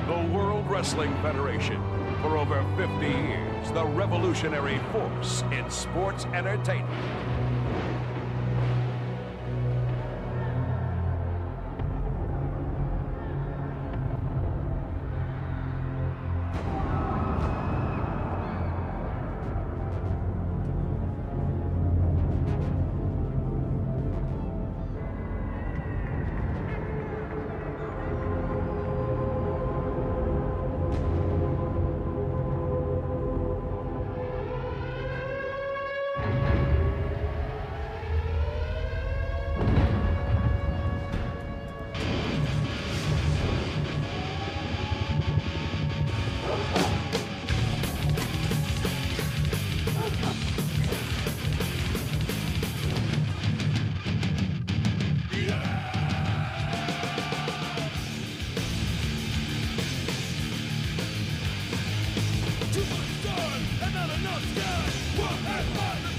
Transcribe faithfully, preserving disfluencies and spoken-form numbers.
The World Wrestling Federation. For over fifty years, the revolutionary force in sports entertainment. Too much sun and not enough sky. What am I?